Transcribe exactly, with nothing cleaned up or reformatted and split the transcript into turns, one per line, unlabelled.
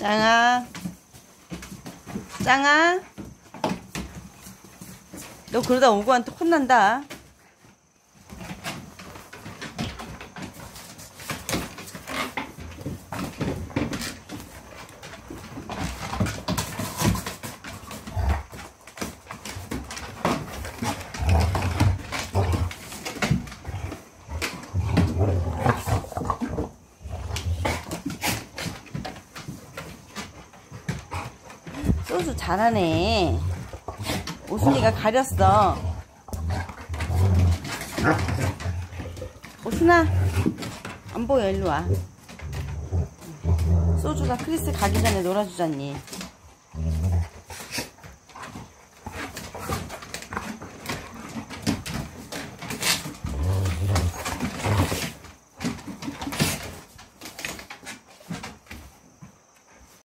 짱아, 짱아, 너 그러다 오구한테 혼난다. 소주 잘하네. 오순이가 가렸어. 오순아, 안 보여. 일로 와. 소주가 크리스 가기 전에 놀아주잖니.